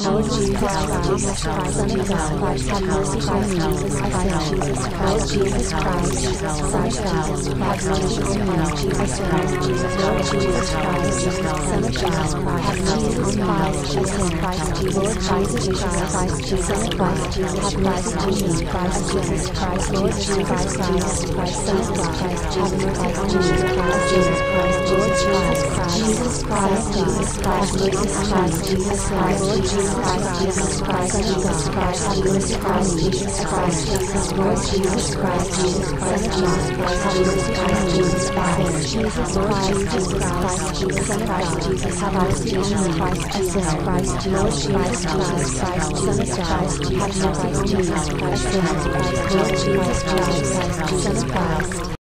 Lord Jesus Christ, Jesus Christ, Son of God, have mercy on me, Jesus Christ, Jesus Christ, Jesus Christ, Son of God, have mercy on me, Jesus Christ, Lord Jesus Christ, Son of God, have mercy on me, Jesus Christ, Lord Jesus Christ, Jesus Christ, have mercy on me, Jesus Christ, Lord Jesus Christ, Son of God, have mercy on me, Jesus Christ, Lord Jesus Christ, Jesus Christ, Jesus Christ, Jesus Christ, Lord Jesus Christ, Jesus Christ, Son of God, have mercy on me, Jesus Christ, Jesus Lord Jesus Christ, Jesus Christ, Son of God, have mercy on me, Jesus Christ, Jesus Lord Jesus Christ, Jesus Son of God, Jesus have mercy on me, Christ Jesus Christ, Lord Jesus Christ, Son of God, have mercy on me, Jesus Christ, Lord Jesus Christ, Son of God.